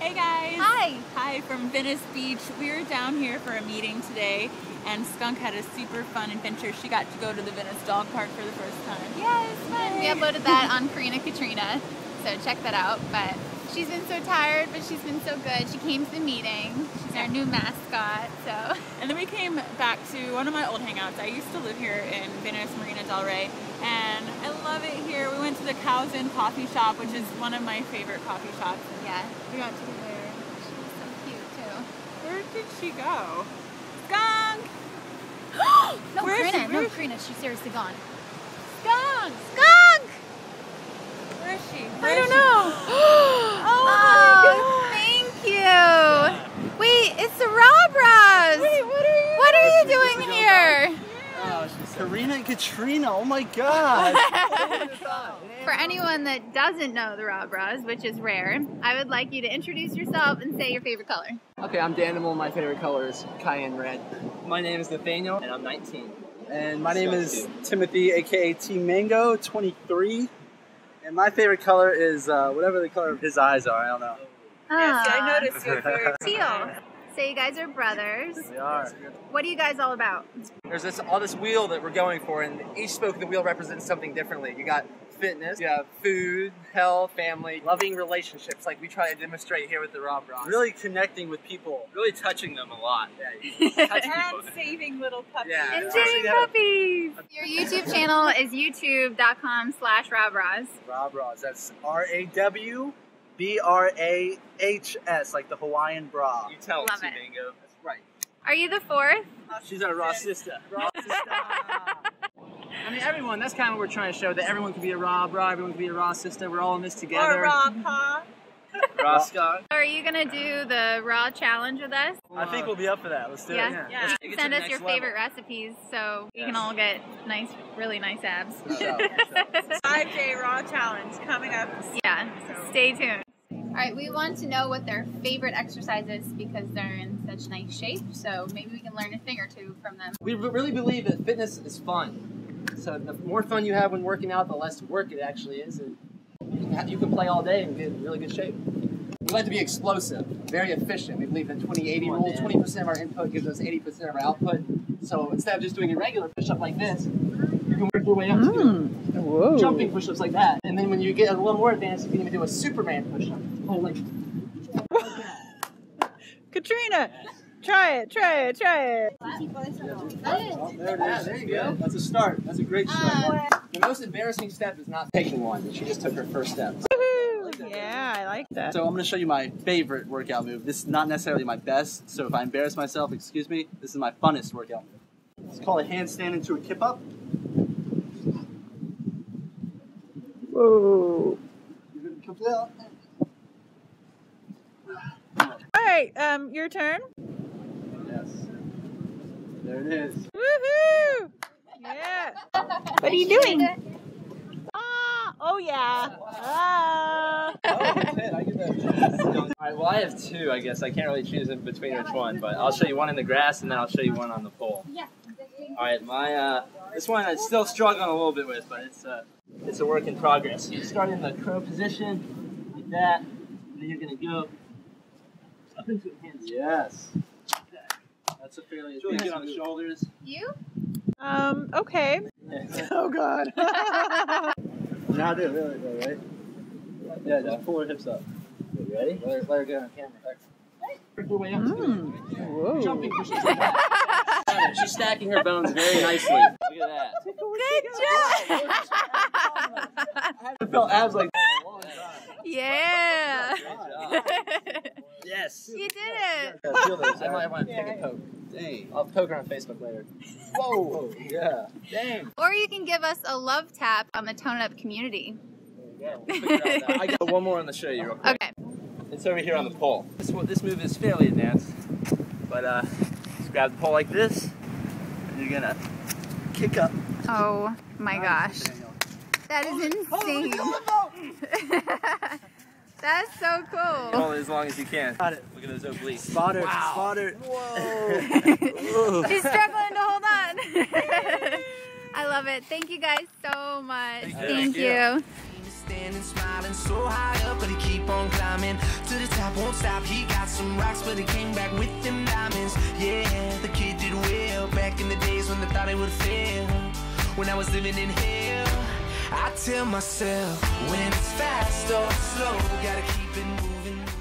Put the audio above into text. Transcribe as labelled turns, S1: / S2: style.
S1: Hey guys!
S2: Hi!
S1: Hi from Venice Beach. We were down here for a meeting today and Skunk had a super fun adventure. She got to go to the Venice Dog Park for the first time.
S2: Yes, fun! We uploaded that on Karina Katrina, so check that out. But she's been so tired, but she's been so good. She came to the meeting. She's our new mascot, so.
S1: And then we came back to one of my old hangouts. I used to live here in Venice, Marina del Rey, and I love it here. We went to the Cows Inn coffee shop, which is one of my favorite coffee shops.
S2: Yeah.
S1: We got to go there.
S2: She's so cute, too.
S1: Where did she go? Skunk!
S2: No,
S1: Where is
S2: Karina,
S1: she?
S2: no, Karina, she's seriously gone.
S1: Skunk!
S2: Skunk!
S1: Where is she?
S2: I don't know. Oh, thank you. Wait, it's the Robras.
S1: Wait,
S2: what are you doing here?
S3: Oh, she's Karina and Katrina. Oh my God.
S2: For anyone that doesn't know the Robras, which is rare, I would like you to introduce yourself and say your favorite color.
S3: Okay, I'm Danimal. My favorite color is cayenne red.
S4: My name is Nathaniel, and I'm 19.
S3: And my name is Timothy, aka T Mango, 23. And my favorite color is whatever the color of his eyes are. I don't know.
S1: Yes, I noticed your favorite.
S2: Teal. So you guys are brothers.
S3: We are.
S2: What are you guys all about?
S4: There's all this wheel that we're going for, and each spoke of the wheel represents something differently. You got fitness, you have food, health, family, loving relationships, like we try to demonstrate here with the Robras.
S3: Really connecting with people.
S4: Really touching them a lot. Yeah, touch people.
S1: And saving little puppies.
S4: Yeah.
S2: And saving puppies. Your YouTube channel is youtube.com/Robras.
S3: Robras. That's RAWBRAHS, like the Hawaiian bra.
S4: You tell
S2: Love
S4: them,
S2: it.
S4: Mango. That's right.
S2: Are you the fourth?
S4: She's our raw sister. Raw sister. I mean, everyone, that's kind of what we're trying to show, that everyone can be a raw bra, everyone can be a raw sister, we're all in this together.
S1: Or raw paw.
S4: Raw Scott.
S2: Are you going to do the raw challenge with us?
S3: I think we'll be up for that. Let's do it.
S2: Yeah.
S4: Let's take it to
S2: Send
S4: the
S2: us your
S4: next
S2: favorite
S4: level.
S2: recipes so we can all get nice, really nice abs.
S1: 5J Raw Challenge coming up.
S2: Yeah, stay tuned. All right, we want to know what their favorite exercise is because they're in such nice shape, so maybe we can learn a thing or two from them.
S4: We really believe that fitness is fun. So the more fun you have when working out, the less work it actually is. And you can play all day and get in really good shape. We like to be explosive, very efficient. We believe in the 20-80 rule. 20% of our input gives us 80% of our output. So instead of just doing a regular push-up like this, you can work your way up to do jumping push-ups like that. And then when you get a little more advanced, you can even do a Superman push-up. Oh, like
S1: Katrina, try it.
S3: Oh, there it is.
S4: there you go.
S3: That's a start. That's a great start.
S4: The most embarrassing step is not taking one. She just took her first step.
S1: Yeah, I like that.
S3: So I'm going to show you my favorite workout move. This is not necessarily my best, so if I embarrass myself, excuse me, this is my funnest workout move. It's called a handstand into a kip up.
S1: Whoa. All right, your turn.
S3: Yes. There it is.
S1: Woohoo! Yeah. What are you doing? Oh yeah.
S3: I get that.
S4: All right, well, I have two, I guess. I can't really choose in between which one, but I'll show you one in the grass, and then I'll show you one on the pole. All right, my this one I'm still struggling a little bit with, but it's a work in progress. You start in the crow position, like that, and then you're gonna go up into a handstand.
S3: Yes. That's a fairly
S4: It's really good on the shoulders.
S2: You?
S1: Okay. Oh God.
S3: Now do it, really, though, right? Yeah, just pull her hips up.
S4: You ready?
S3: Let her get on camera.
S4: Work your way up to
S1: Whoa.
S4: jumping pushes like that. She's stacking her bones very nicely. Look at that.
S2: Good job!
S3: I felt abs like that a long time.
S2: Yeah!
S4: Yes.
S2: You did it!
S3: Yeah, feel this.
S4: I might want to take a poke.
S3: Dang.
S4: I'll poke her on Facebook later.
S3: Whoa. Yeah.
S4: Dang.
S2: Or you can give us a love tap on the Tone It Up community.
S4: Yeah, we'll figure it out now. I got one more on the show you real quick.
S2: Okay.
S4: It's over here on the pole. This move is fairly advanced, but just grab the pole like this, and you're gonna kick up.
S2: Oh my gosh. That is insane. That's so cool.
S4: Hold it as long as you can.
S3: Got it.
S4: Look at those obliques.
S3: Spot her.
S4: Wow.
S3: Spot her.
S4: Whoa.
S2: She's struggling to hold on. I love it. Thank you guys so much.
S4: Thank you.
S2: Thank
S4: Thank
S2: you.
S5: standing smiling so high up, but he keep on climbing to the top, won't stop. He got some rocks, but he came back with them diamonds. Yeah, the kid did well back in the days when they thought he would fail. When I was living in hell, I tell myself, when it's fast or slow, gotta keep it moving.